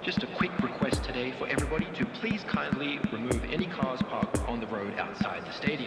Just a quick request today for everybody to please kindly remove any cars parked on the road outside the stadium.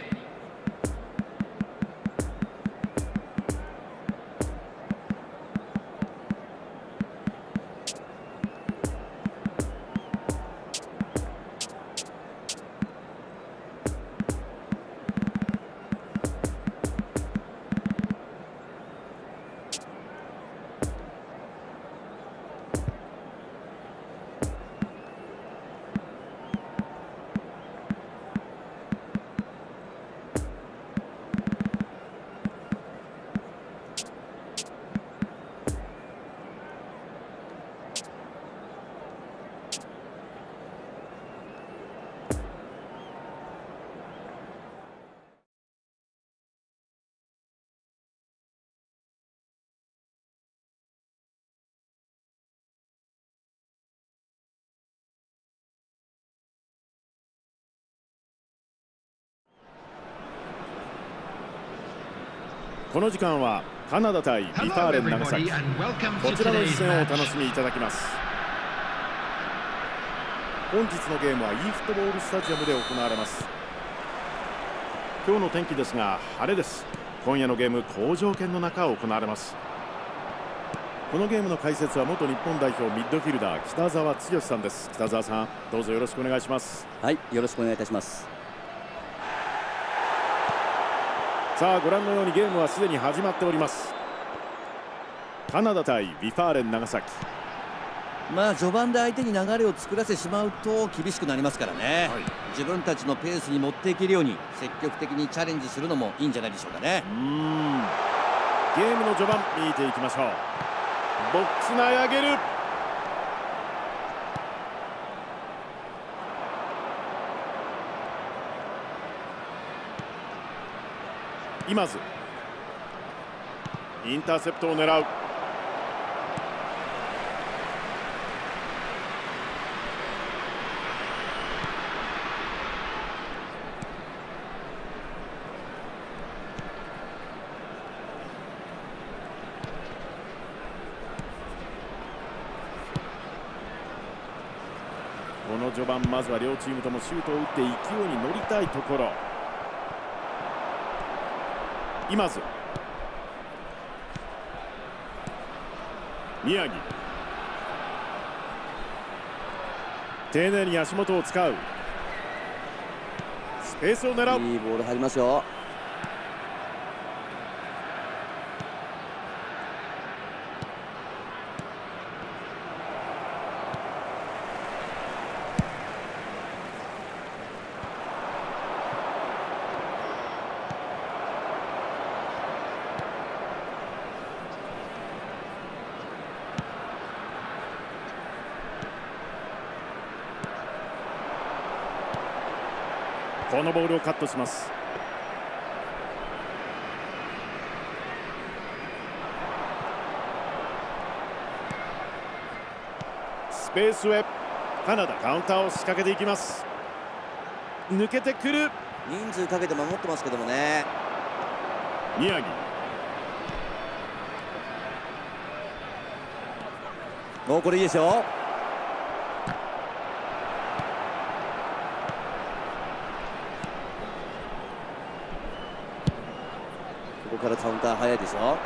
この時間はカナダ対ビファーレン長崎、こちらの一戦をお楽しみいただきます。本日のゲームは e フットボールスタジアムで行われます。今日の天気ですが晴れです。今夜のゲーム好条件の中行われます。このゲームの解説は元日本代表ミッドフィルダー北澤剛さんです。北澤さん、どうぞよろしくお願いします。 はい、よろしくお願いいたします。 さあ、ご覧のようにゲームはすでに始まっております。カナダ対ビファーレン長崎。 序盤で相手に流れを作らせてしまうと厳しくなりますからね、はい、自分たちのペースに持っていけるように積極的にチャレンジするのもいいんじゃないでしょうかね。 ゲームの序盤見ていきましょう。ボックス内上げる。今津、インターセプトを狙う。この序盤、まずは両チームともシュートを打って勢いに乗りたいところ。今津、宮城、丁寧に足元を使う。スペースを狙う。 いいボール入りますよ。 このボールをカットします。スペースへ。カナダカウンターを仕掛けていきます。抜けてくる。 人数かけて守ってますけどもね。 宮城、 もうこれいいですよ。ここからカウンター早いですよ。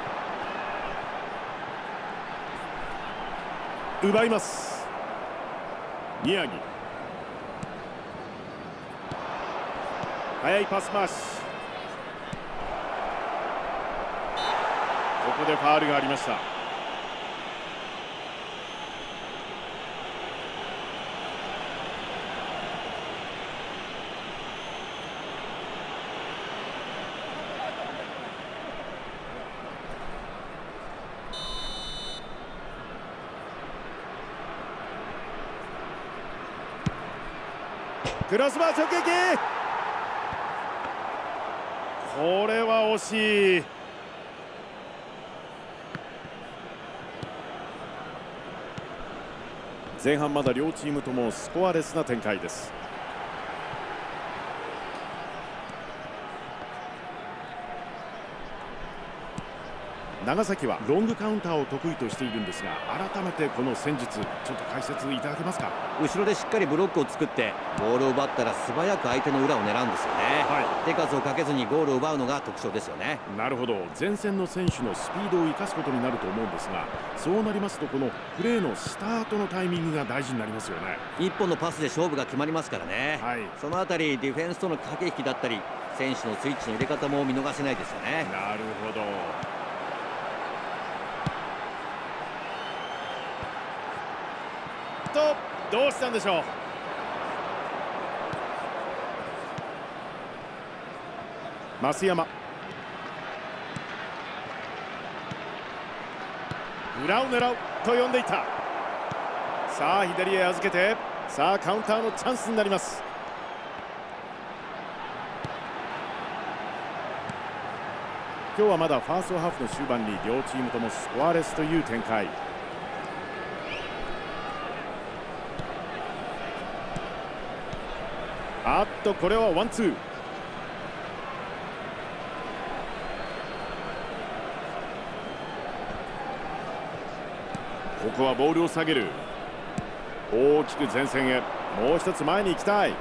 奪います。宮城、速いパス回し。ここでファウルがありました。クロスバー直撃。これは惜しい。前半まだ両チームともスコアレスな展開です。 長崎はロングカウンターを得意としているんですが、改めてこの戦術ちょっと解説いただけますか。 後ろでしっかりブロックを作ってボールを奪ったら素早く相手の裏を狙うんですよね。手数をかけずにゴールを奪うのが特徴ですよね。 なるほど、前線の選手のスピードを生かすことになると思うんですが、そうなりますとこのプレーのスタートのタイミングが大事になりますよね。 一本のパスで勝負が決まりますからね。そのあたりディフェンスとの駆け引きだったり選手のスイッチの入れ方も見逃せないですよね。 なるほど。どうしたんでしょう。増山、裏を狙うと呼んでいた。さあ左へ預けて、さあカウンターのチャンスになります。今日はまだファーストハーフの終盤に両チームともスコアレスという展開。これはワンツー。ここはボールを下げる。大きく前線へ、もう一つ前に行きたい。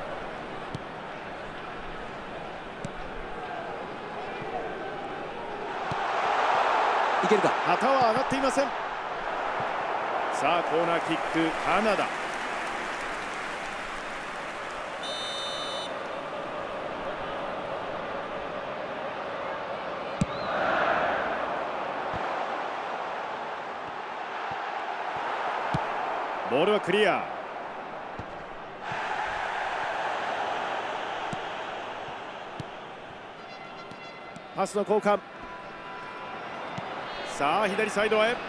いけるか。 旗は上がっていません。さあコーナーキック、カナダ。ボールはクリア。パスの交換。さあ左サイドへ、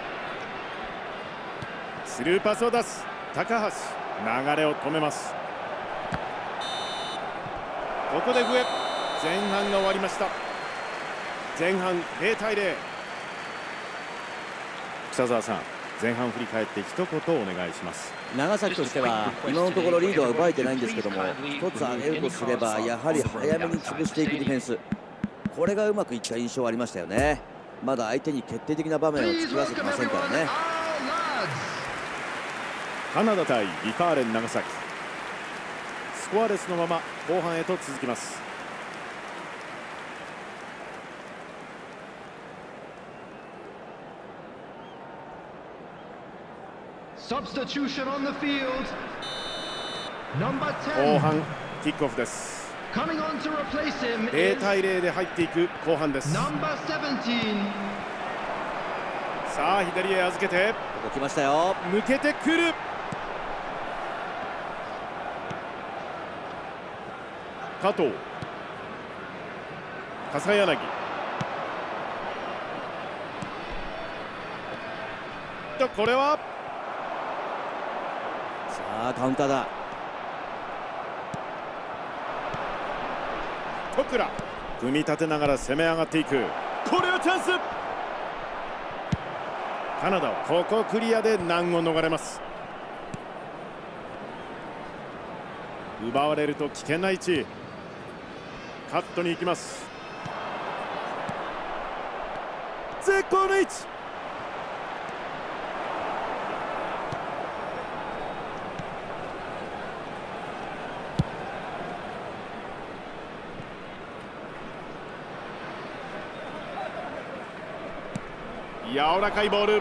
スルーパスを出す高橋、流れを止めます。ここで笛。前半が終わりました。前半0対0。北澤さん、前半振り返って一言お願いします。 長崎としては今のところリードは奪えてないんですけども、一つ挙げるとすればやはり早めに潰していくディフェンス、これがうまくいった印象ありましたよね。まだ相手に決定的な場面を作らせてませんからね。 カナダ対リカーレン長崎、スコアレスのまま後半へと続きます。後半キックオフです。0対0で入っていく後半です。さあ左へ預けて、 ここ来ましたよ。 抜けてくる。加藤、笠柳、これはさあカウンターだ。 戸倉、組み立てながら攻め上がっていく。これはチャンス。カナダはここクリアで難を逃れます。奪われると危険な位置。カットに行きます。絶好の位置。柔らかいボール。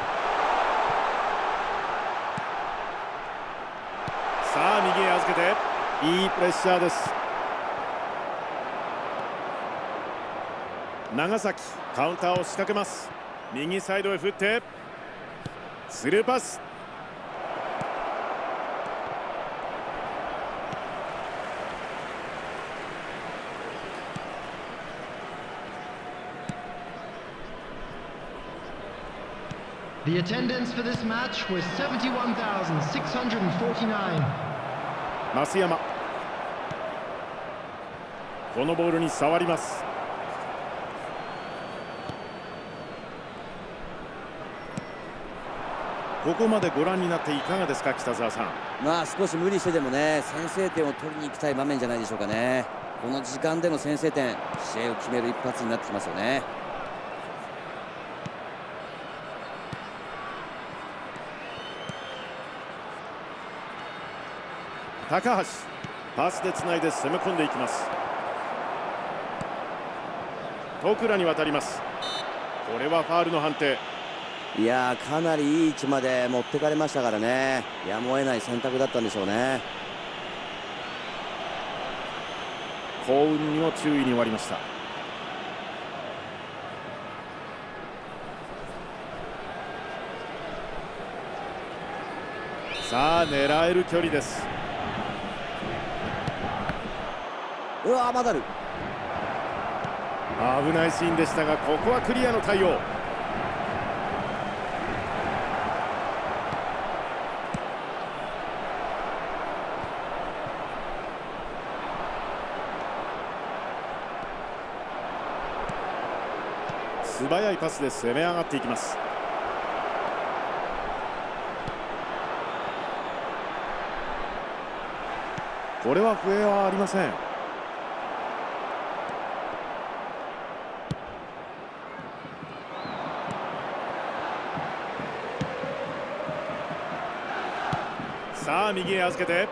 さあ右へ預けて、いいプレッシャーです。長崎カウンターを仕掛けます。右サイドへ振ってスルーパス。 The attendance for this match was 71,649. 増山、このボールに触ります。ここまでご覧になっていかがですか、北澤さん。 まあ少し無理してでもね、先制点を取りに行きたい場面じゃないでしょうかね。この時間での先制点、試合を決める一発になってきますよね。 高橋、パスでつないで攻め込んでいきます。戸倉に渡ります。これはファールの判定。 いやー、かなりいい位置まで持ってかれましたからね。やむを得ない選択だったんでしょうね。 幸運にも注意に終わりました。さあ狙える距離です。 うわー、まだある。 危ないシーンでしたが、ここはクリアの対応。素早いパスで攻め上がっていきます。これは笛はありません。さあ右へ預けて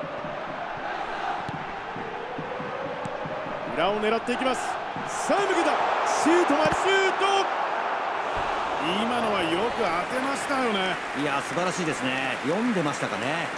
裏を狙っていきます。さあ抜けた。シュートまでシュート。今のはよく当てましたよね。 いや、素晴らしいですね。読んでましたかね。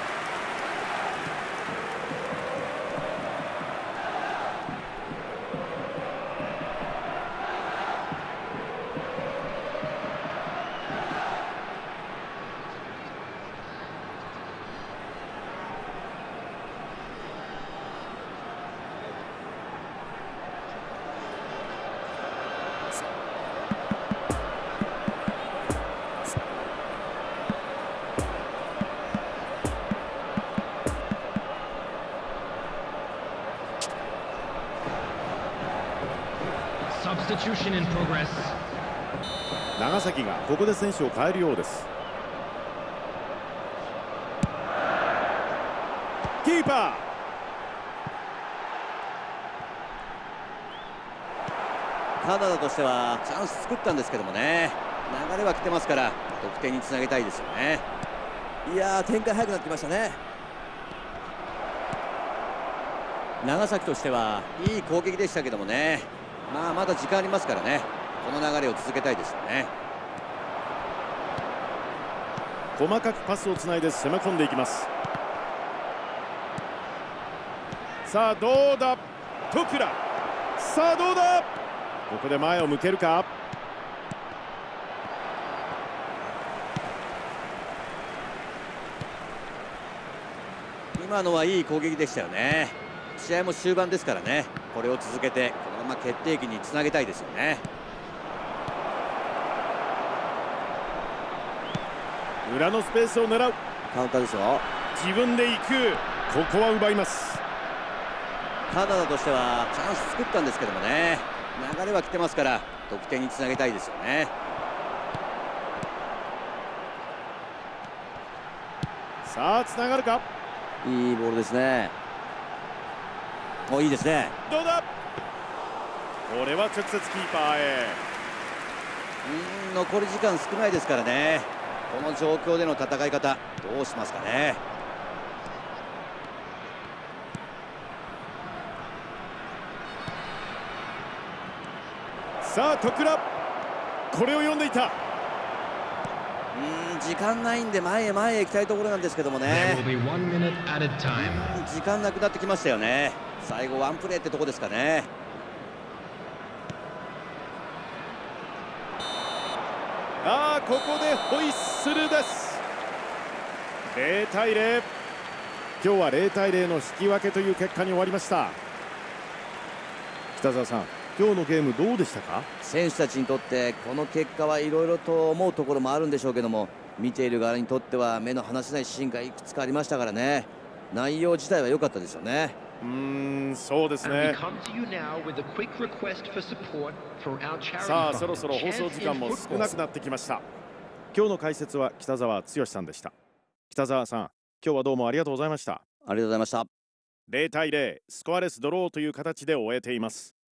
Substitution in progress. 長崎がここで選手を変えるようです。キーパカナダとしてはチャンス作ったんですけどもね、流れは来てますから得点につなげたいですよね。いやー、展開早くなってきましたね。長崎としてはいい攻撃でしたけどもね、まだ時間ありますからね、この流れを続けたいですよね。 ー、細かくパスをつないで攻め込んでいきます。さあどうだ、戸倉。さあどうだ、ここで前を向けるか。 今のはいい攻撃でしたよね。試合も終盤ですからね、これを続けてこのまま決定機につなげたいですよね。 裏のスペースを狙う。 カウンターですよ。 自分で行く。ここは奪います。 カナダとしてはチャンス作ったんですけどもね、流れは来てますから得点につなげたいですよね。 さあつながるか。 いいボールですね。お、いいですね。 どうだ。これは直接キーパーへ。 残り時間少ないですからね、この状況での戦い方どうしますかね。 さあ戸倉、これを読んでいた。 時間ないんで前へ行きたいところなんですけどもね、時間なくなってきましたよね。最後ワンプレーってとこですかね。 ここでホイッスルです。0対0。今日は0対0の引き分けという結果に終わりました。北澤さん、今日のゲームどうでしたか。 選手たちにとってこの結果はいろいろと思うところもあるんでしょうけども、見ている側にとっては目の離せないシーンがいくつかありましたからね、内容自体は良かったですよね。 そうですね。さあそろそろ放送時間も少なくなってきました。今日の解説は北澤剛さんでした。北澤さん、今日はどうもありがとうございました。 ありがとうございました。 0対0、スコアレスドローという形で終えています。